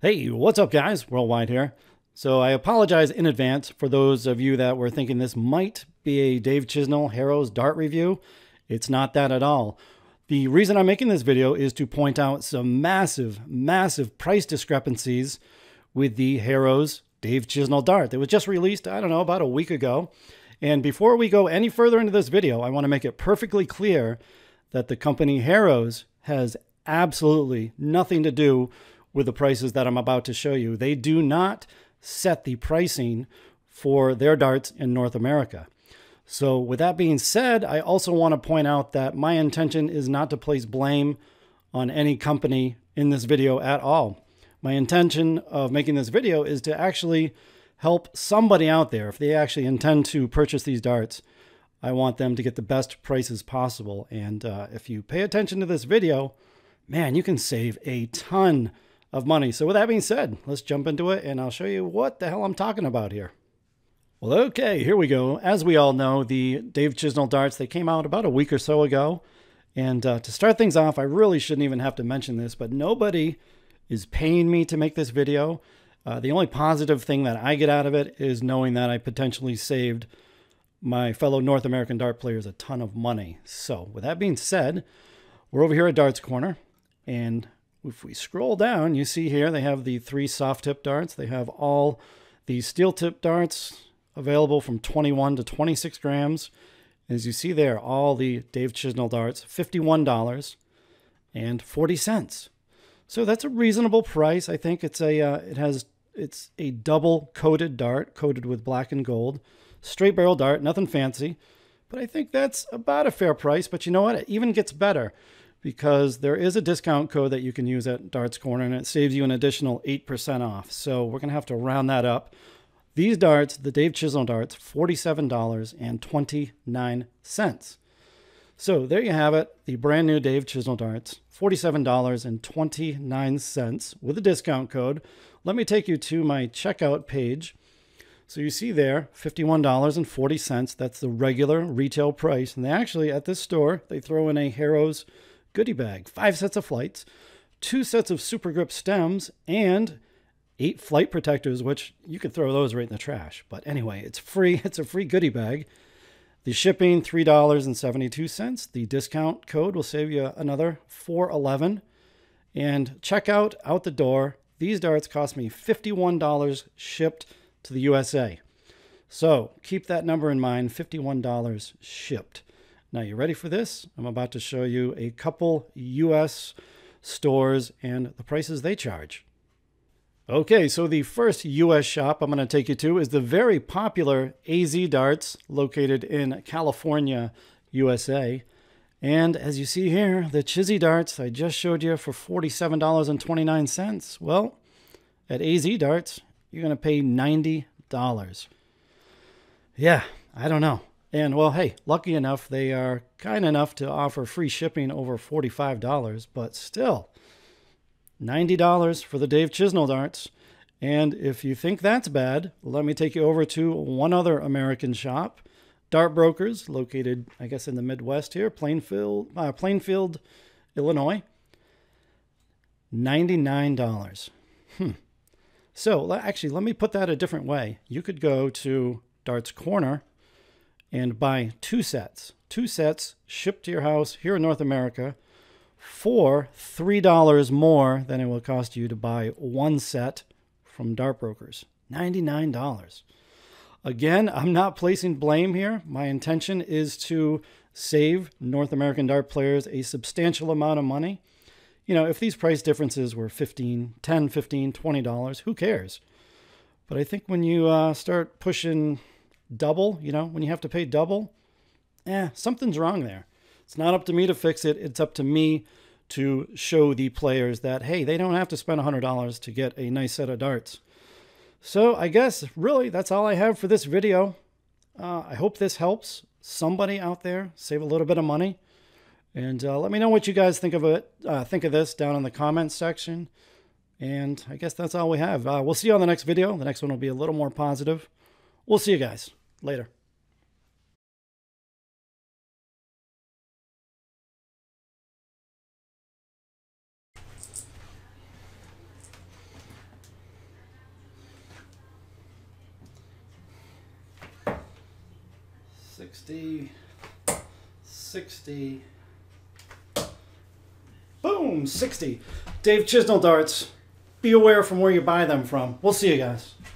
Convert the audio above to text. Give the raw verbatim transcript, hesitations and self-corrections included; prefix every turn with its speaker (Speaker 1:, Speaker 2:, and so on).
Speaker 1: Hey, what's up guys? Worldwide here. So I apologize in advance for those of you that were thinking this might be a Dave Chisnall Harrows dart review. It's not that at all. The reason I'm making this video is to point out some massive, massive price discrepancies with the Harrows Dave Chisnall dart that was just released, I don't know, about a week ago. And before we go any further into this video, I want to make it perfectly clear that the company Harrows has absolutely nothing to do with the prices that I'm about to show you. They do not set the pricing for their darts in North America. So with that being said, I also want to point out that my intention is not to place blame on any company in this video at all. My intention of making this video is to actually help somebody out there. If they actually intend to purchase these darts, I want them to get the best prices possible. And uh, if you pay attention to this video, man, you can save a ton of money. So with that being said, let's jump into it and I'll show you what the hell I'm talking about here. Well, okay, here we go. As we all know, the Dave Chisnall darts, they came out about a week or so ago. And uh, to start things off, I really shouldn't even have to mention this, but nobody is paying me to make this video. Uh, the only positive thing that I get out of it is knowing that I potentially saved my fellow North American dart players a ton of money. So with that being said, we're over here at Darts Corner, and if we scroll down, you see here they have the three soft tip darts. They have all the steel tip darts available from twenty-one to twenty-six grams. As you see there, all the Dave Chisnall darts, fifty-one dollars and forty cents. So that's a reasonable price. I think it's a uh, it has it's a double coated dart, coated with black and gold, straight barrel dart, nothing fancy. But I think that's about a fair price. But you know what? It even gets better, because there is a discount code that you can use at Darts Corner, and it saves you an additional eight percent off. So we're going to have to round that up. These darts, the Dave Chisnall darts, forty-seven dollars and twenty-nine cents. So there you have it, the brand new Dave Chisnall darts, forty-seven dollars and twenty-nine cents with a discount code. Let me take you to my checkout page. So you see there, fifty-one dollars and forty cents. That's the regular retail price. And they actually, at this store, they throw in a Harrows goodie bag, five sets of flights, two sets of super grip stems, and eight flight protectors, which you could throw those right in the trash. But anyway, it's free. It's a free goodie bag. The shipping, three dollars and seventy-two cents. The discount code will save you another four eleven. And checkout out the door. These darts cost me fifty-one dollars shipped to the U S A. So keep that number in mind, fifty-one dollars shipped. Now, you ready for this? I'm about to show you a couple U S stores and the prices they charge. Okay, so the first U S shop I'm going to take you to is the very popular A Z Darts, located in California, U S A. And as you see here, the Chizzy darts I just showed you for forty-seven dollars and twenty-nine cents. Well, at A Z Darts, you're going to pay ninety dollars. Yeah, I don't know. And, well, hey, lucky enough, they are kind enough to offer free shipping over forty-five dollars, but still, ninety dollars for the Dave Chisnall darts. And if you think that's bad, let me take you over to one other American shop, Dart Brokers, located, I guess, in the Midwest here, Plainfield, uh, Plainfield, Illinois. ninety-nine dollars. Hmm. So, actually, let me put that a different way. You could go to Darts Corner and buy two sets. Two sets shipped to your house here in North America for three dollars more than it will cost you to buy one set from Dart Brokers. ninety-nine dollars. Again, I'm not placing blame here. My intention is to save North American dart players a substantial amount of money. You know, if these price differences were fifteen, ten, fifteen, twenty dollars, who cares? But I think when you uh, start pushing double, you know, when you have to pay double, eh, something's wrong there. It's not up to me to fix it. It's up to me to show the players that, hey, they don't have to spend one hundred dollars to get a nice set of darts. So I guess, really, that's all I have for this video. Uh, I hope this helps somebody out there save a little bit of money. And uh, let me know what you guys think of it. Uh, think of this down in the comments section. And I guess that's all we have. Uh, we'll see you on the next video. The next one will be a little more positive. We'll see you guys later. sixty, sixty, boom, sixty. Dave Chisnall darts. Be aware from where you buy them from. We'll see you guys.